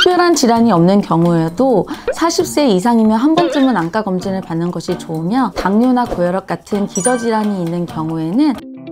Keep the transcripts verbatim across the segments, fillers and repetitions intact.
특별한 질환이 없는 경우에도 사십 세 이상이면 한 번쯤은 안과 검진을 받는 것이 좋으며, 당뇨나 고혈압 같은 기저질환이 있는 경우에는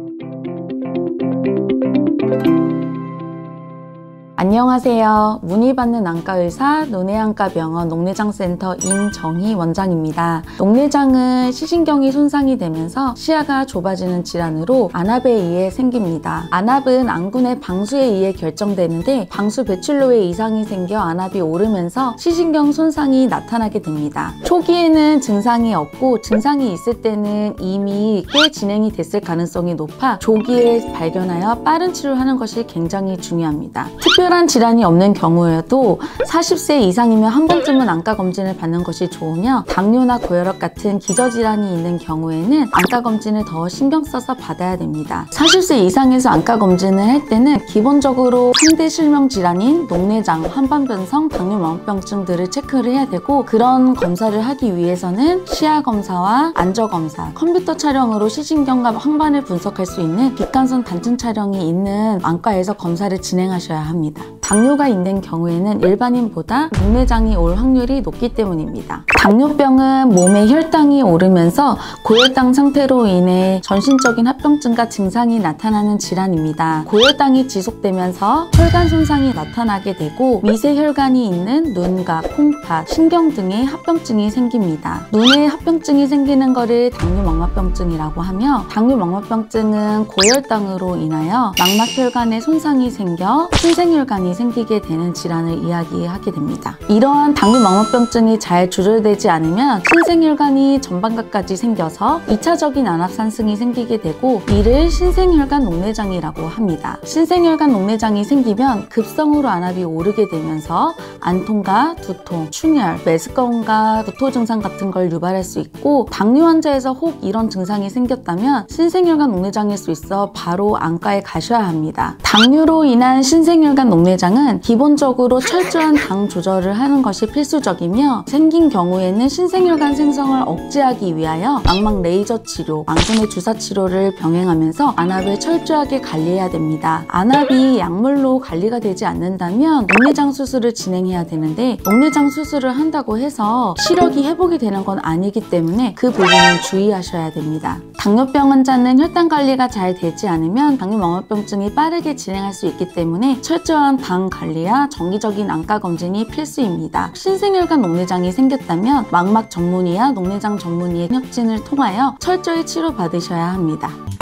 안녕하세요. 문의받는 안과의사 논해안과병원 녹내장센터 임정희 원장입니다. 녹내장은 시신경이 손상이 되면서 시야가 좁아지는 질환으로 안압에 의해 생깁니다. 안압은 안군의 방수에 의해 결정되는데, 방수 배출로에 이상이 생겨 안압이 오르면서 시신경 손상이 나타나게 됩니다. 초기에는 증상이 없고 증상이 있을 때는 이미 꽤 진행이 됐을 가능성이 높아 조기에 발견하여 빠른 치료하는 것이 굉장히 중요합니다. 특별한 질환이 없는 경우에도 사십 세 이상이면 한 번쯤은 안과 검진을 받는 것이 좋으며, 당뇨나 고혈압 같은 기저질환이 있는 경우에는 안과 검진을 더 신경 써서 받아야 됩니다. 사십 세 이상에서 안과 검진을 할 때는 기본적으로 삼 대 실명 질환인 녹내장, 한반변성, 당뇨망원병증들을 체크를 해야 되고, 그런 검사를 하기 위해서는 시야 검사와 안저 검사, 컴퓨터 촬영으로 시신경과 황반을 분석할 수 있는 빛간선 단층 촬영이 있는 안과에서 검사를 진행하셔야 합니다. 당뇨가 있는 경우에는 일반인보다 녹내장이 올 확률이 높기 때문입니다. 당뇨병은 몸의 혈당이 오르면서 고혈당 상태로 인해 전신적인 합병증과 증상이 나타나는 질환입니다. 고혈당이 지속되면서 혈관 손상이 나타나게 되고, 미세혈관이 있는 눈과 콩팥, 신경 등의 합병증이 생깁니다. 눈에 합병증이 생기는 것을 당뇨망막병증이라고 하며, 당뇨망막병증은 고혈당으로 인하여 망막혈관에 손상이 생겨 신생혈관이 생기게 되는 질환을 이야기하게 됩니다. 이러한 당뇨망막병증이 잘 조절되지 않으면 신생혈관이 전방각까지 생겨서 이 차적인 안압 상승이 생기게 되고, 이를 신생혈관 녹내장이라고 합니다. 신생혈관 녹내장이 생기면 급성으로 안압이 오르게 되면서 안통과 두통, 충혈, 메스꺼움과 구토 증상 같은 걸 유발할 수 있고, 당뇨 환자에서 혹 이런 증상이 생겼다면 신생혈관 녹내장일 수 있어 바로 안과에 가셔야 합니다. 당뇨로 인한 신생혈관 녹내장은 기본적으로 철저한 당 조절을 하는 것이 필수적이며, 생긴 경우에는 신생혈관 생성을 억제하기 위하여 망막 레이저 치료, 안군의 주사 치료를 병행하면서 안압을 철저하게 관리해야 됩니다. 안압이 약물로 관리가 되지 않는다면 녹내장 수술을 진행해야 되는데, 녹내장 수술을 한다고 해서 시력이 회복이 되는 건 아니기 때문에 그 부분은 주의하셔야 됩니다. 당뇨병 환자는 혈당 관리가 잘 되지 않으면 당뇨망원병증이 빠르게 진행할 수 있기 때문에 철저한 당 관리와 정기적인 안과 검진이 필수입니다. 신생혈관 녹내장이 생겼다면 망막 전문의와 녹내장 전문의의 협진을 통하여 철저히 치료받으셔야 합니다.